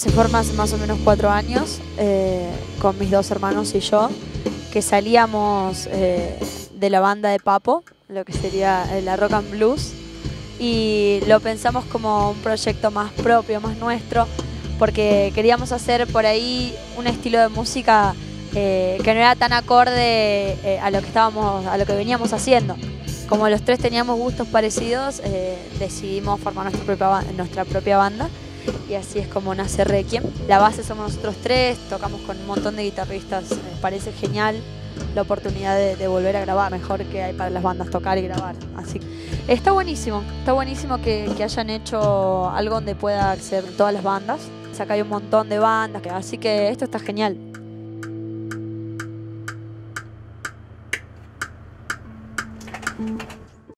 se forma hace más o menos 4 años, con mis 2 hermanos y yo, que salíamos de la banda de Papo, lo que sería la Rock and Blues, y lo pensamos como un proyecto más propio, más nuestro, porque queríamos hacer por ahí un estilo de música que no era tan acorde a lo que veníamos haciendo. Como los 3 teníamos gustos parecidos, decidimos formar nuestra propia banda, y así es como nace Requiem. La base somos nosotros 3, tocamos con un montón de guitarristas, parece genial la oportunidad de volver a grabar, mejor que hay para las bandas, tocar y grabar. Así que está buenísimo que hayan hecho algo donde pueda acceder todas las bandas. Acá hay un montón de bandas, así que esto está genial.